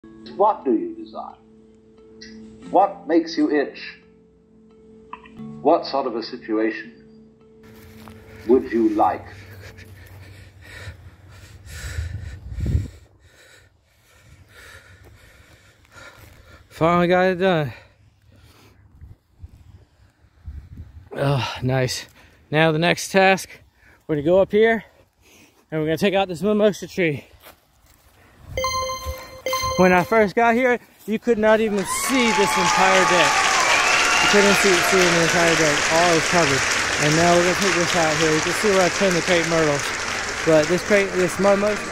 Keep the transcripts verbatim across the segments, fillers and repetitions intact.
What do you desire? What makes you itch? What sort of a situation would you like? Finally got it done. Oh, nice. Now the next task, we're gonna go up here and we're gonna take out this mimosa tree. When I first got here, you could not even see this entire deck. You couldn't see, see the entire deck. All is covered. And now we're gonna take this out here. You can see where I trimmed the crepe myrtles. But this crepe, this mimosa.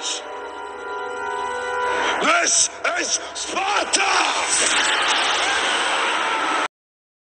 This is Sparta!